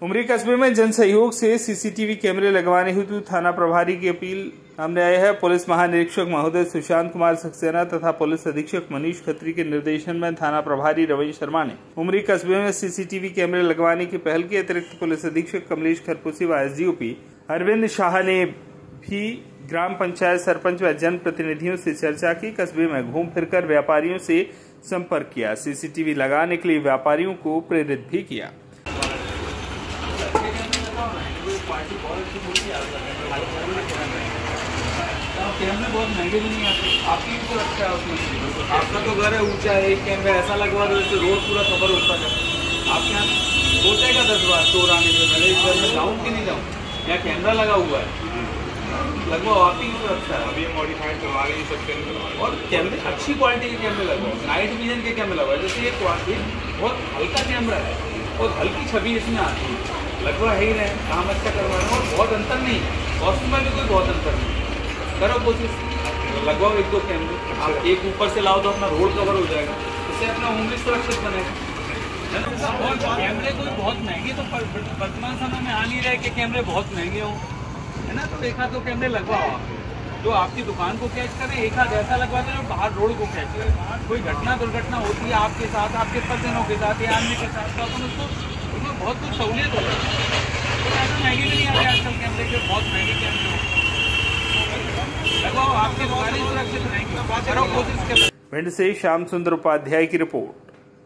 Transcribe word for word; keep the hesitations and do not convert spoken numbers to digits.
उमरी कस्बे में जन सहयोग से सीसीटीवी कैमरे लगवाने हेतु थाना प्रभारी की अपील सामने आई है। पुलिस महानिरीक्षक महोदय सुशांत कुमार सक्सेना तथा पुलिस अधीक्षक मनीष खत्री के निर्देशन में थाना प्रभारी रवि शर्मा ने उमरी कस्बे में सीसीटीवी कैमरे लगवाने की पहल की। अतिरिक्त पुलिस अधीक्षक कमलेश खरपूसी व एसडीओपी अरविंद शाह ने भी ग्राम पंचायत सरपंच व जन प्रतिनिधियों से चर्चा की। कस्बे में घूम फिरकर व्यापारियों से संपर्क किया। सीसीटीवी लगाने के लिए व्यापारियों को प्रेरित भी किया। कैमरे बहुत महंगे भी नहीं आते, आपकी भी तो अच्छा है उसमें। आपका तो घर है ऊंचा है, एक कैमरा ऐसा लगवा दो जैसे रोड पूरा कवर होता है। आपके यहाँ सोचेगा दस बार चोर आने से पहले इस घर में जाऊँ कि नहीं जाऊँ, यहाँ कैमरा लगा हुआ है, लगवाओ। आपकी भी तो अच्छा है। अभी मॉडिफाइड करवा रहे हैं सब कैमरे, और कैमरे अच्छी क्वालिटी के कैमरे लगवाओ, नाइट विजन के कैमरे लगवाओ। जैसे ये क्वालिटी बहुत हल्का कैमरा है, बहुत हल्की छवि इसमें आती है, लगवा ही रहे, काम अच्छा करवा रहे हैं और बहुत अंतर नहीं, कॉस्ट में भी कोई बहुत अंतर नहीं। करो कोशिश, लगवाओ एक दो कैमरे। आप एक ऊपर से लाओ तो अपना रोड कवर हो जाएगा, इससे अपना होम भी सुरक्षित बनेगा। और कैमरे कोई बहुत महंगे तो वर्तमान समय में आ नहीं रहे कि कैमरे बहुत महंगे हों, है ना। तो एक आध दो कैमरे लगवाओ आप, जो आपकी दुकान को कैच करें। एक आध ऐसा लगवाते हैं जो बाहर रोड को कैच करें। कोई घटना दुर्घटना होती है आपके साथ, आपके परिजनों के साथ या अन्य के साथ, तो अपन उसको उसमें बहुत कुछ सहूलियत हो जाती है। तो ऐसा महंगे भी नहीं आ रहे आजकल कैमरे के, बहुत महंगे कैमरे लगवाओ, आपकी दुकानें सुरक्षित रहेंगी। करो कोशिश के। भिंड से श्याम सुंदर उपाध्याय की रिपोर्ट।